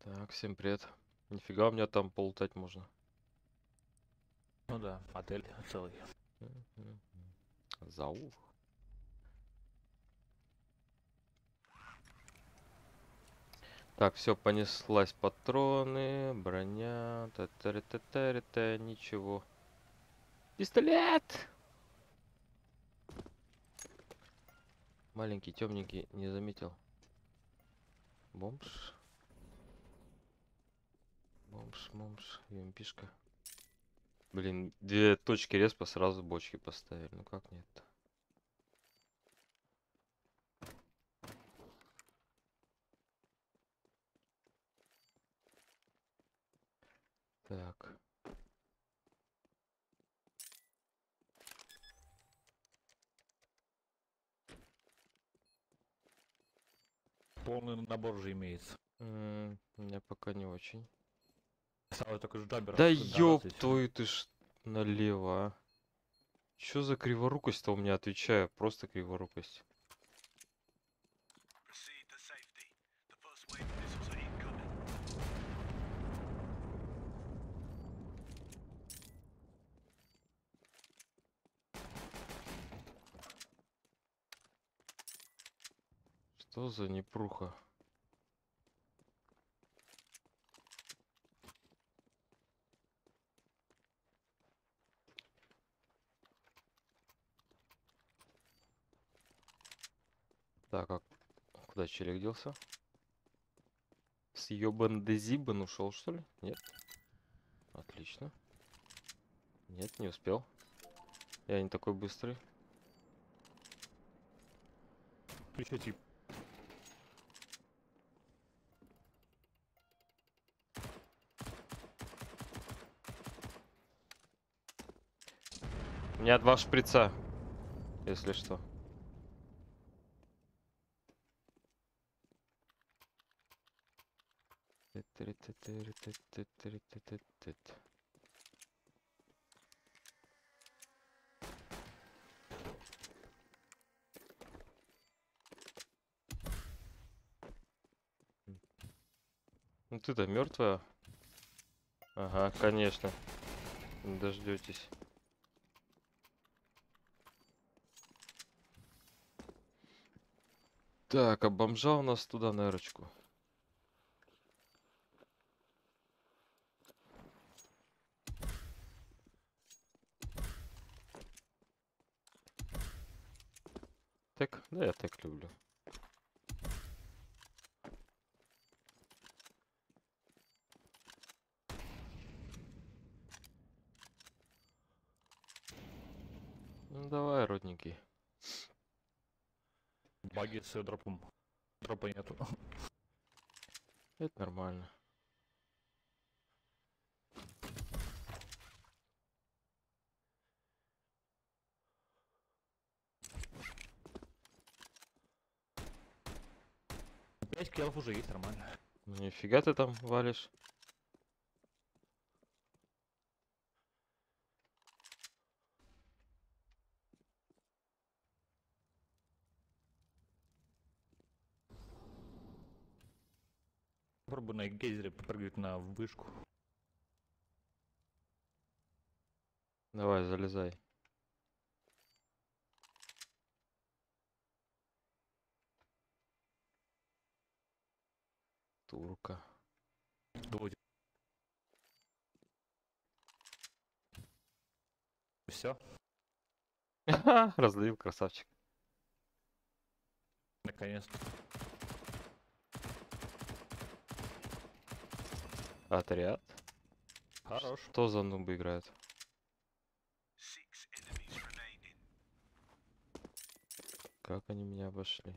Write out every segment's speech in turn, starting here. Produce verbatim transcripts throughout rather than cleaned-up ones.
Так, всем привет. Нифига, у меня там полутать можно. Ну да, отель целый. Заур. Так, все, понеслась патроны, броня, та та та та та ничего. Пистолет! Маленький, темненький, не заметил. Бомж. Бомж, бомж, юмпишка. Блин, две точки респа сразу бочки поставили. Ну как нет-то? Так. Полный набор же имеется. М, у меня пока не очень. Самый только с джаберов. Да на раз ёб и всё. твою ты ж налево, а. Чё за криворукость-то у меня, отвечаю? Просто криворукость. Что за непруха? Так, а куда челик делся? Съебан Дезибан ушел, что ли? Нет? Отлично. Нет, не успел. Я не такой быстрый. Еще тип. У меня два шприца, если что. Ну ты-то мертвая? Ага, конечно. Не дождетесь. Так, а бомжа у нас туда на эрочку. Так, да, я так люблю. Ну давай, родненький. Баги с дропом. Дропа нету. Это нормально. пять киллов уже есть, нормально. Ну нифига ты там валишь. Попробуй на гейзере попрыгать на вышку. Давай, залезай. Турка. Двое. Все, Разлил, красавчик. наконец-то. Отряд. Хорош. Что за нубы играют? Как они меня обошли?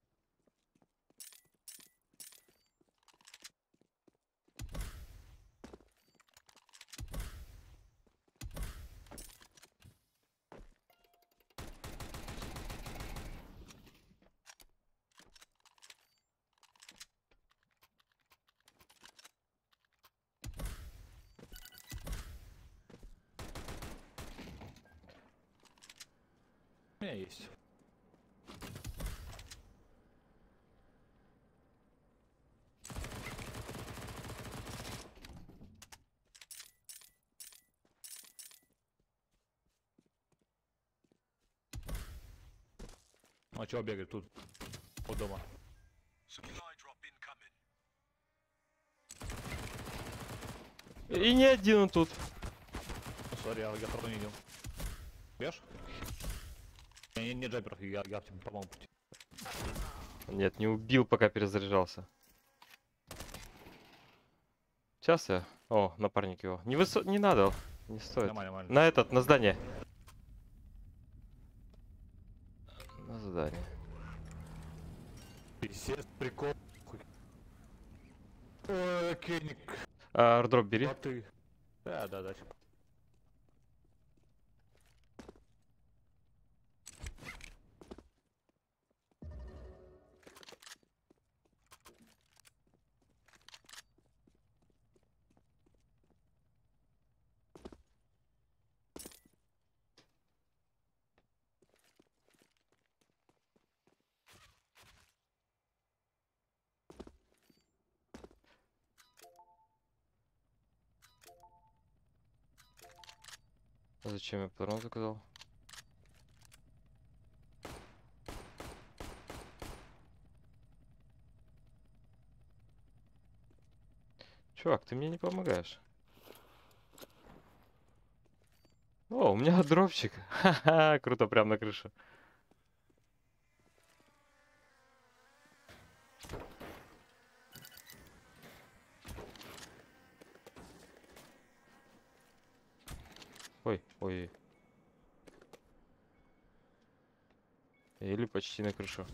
У меня есть. А чего бегает тут? У дома. И не один он тут. Сори, я, я правда не видел. Бьешь? Не, не, не джайперов, я, я тебе помогу. Нет, не убил, пока перезаряжался. Сейчас я... О, напарник его. Не высо... Не надо. Не стоит. Нормально, нормально. На этот, на здание. На здание. Пиздец, прикол. Ой, Кеник. А, аирдроп бери. А ты? Да, да, да. А зачем я патрон заказал? Чувак, ты мне не помогаешь. О, у меня дропчик. Ха-ха, круто, прям на крыше. Ой, ой. Или почти на крышу.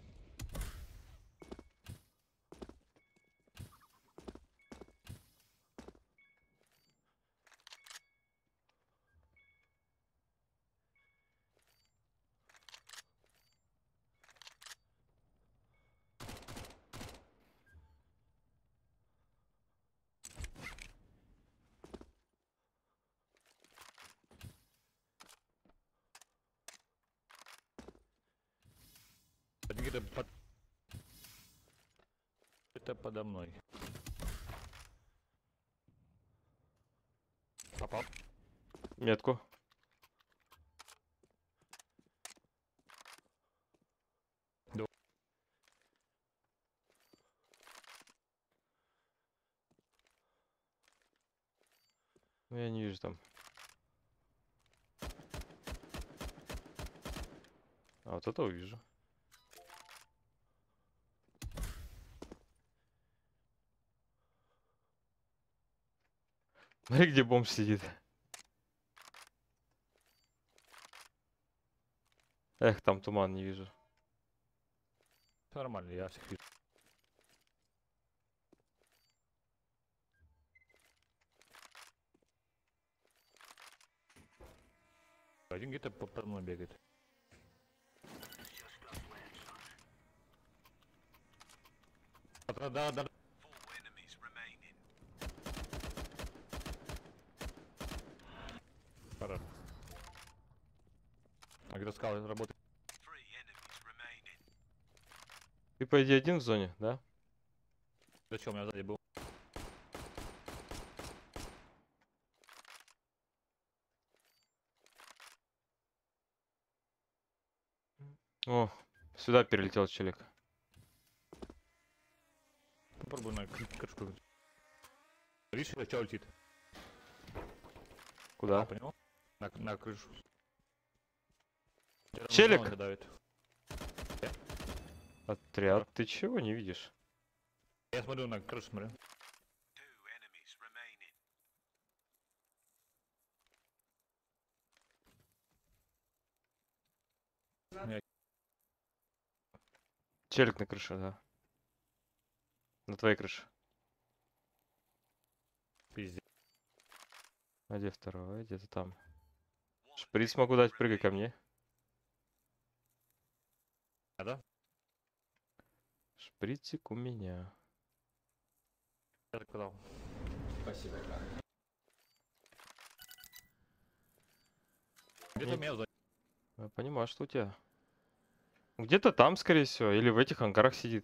Это под... Это подо мной. Попал. Метку. Да. Ну, я не вижу там. А вот это увижу. Смотри, где бомж сидит. Эх, там туман, не вижу. Нормально, я всех вижу. Один где-то по подо мной бегает. Да, да, да. Пора. А где скалы работает? Ты, по идее, один в зоне, да? Зачем у меня сзади был? О, сюда перелетел челик. Попробуй на кры- крышку. Видишь, что летит? Куда? А, понял? На, на крышу. Где-то на Челик! зону давит. Отряд, ты чего не видишь? Я смотрю на крышу, смотрю. Челик на крыше, да. На твоей крыше. Пиздец. А где второй? Где-то там. Шприц могу дать, прыгай ко мне. А, да? Шприцик у меня. Я так подал. Спасибо, Экран. Где-то Нет. у меня сзади. Я понимаю, что у тебя. Где-то там, скорее всего, или в этих ангарах сидит.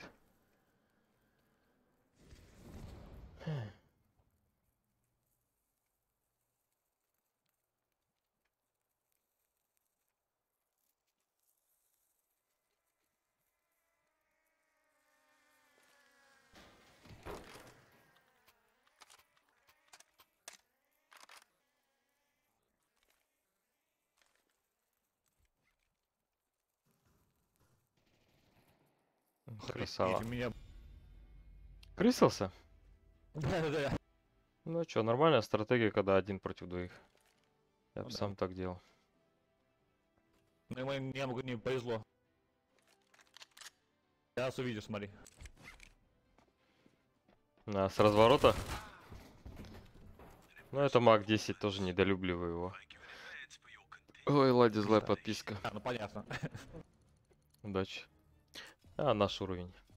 Красава. у меня... Крысился? Да-да-да. Ну чё, нормальная стратегия, когда один против двоих. Я бы Ну да. сам так делал. Ну, ему- мне могу не повезло. Сейчас увидишь, смотри. На, с разворота. Ну это маг десять, тоже недолюбливаю его. Ой, лади, злая подписка. А, ну понятно. Удачи. А, наш уровень.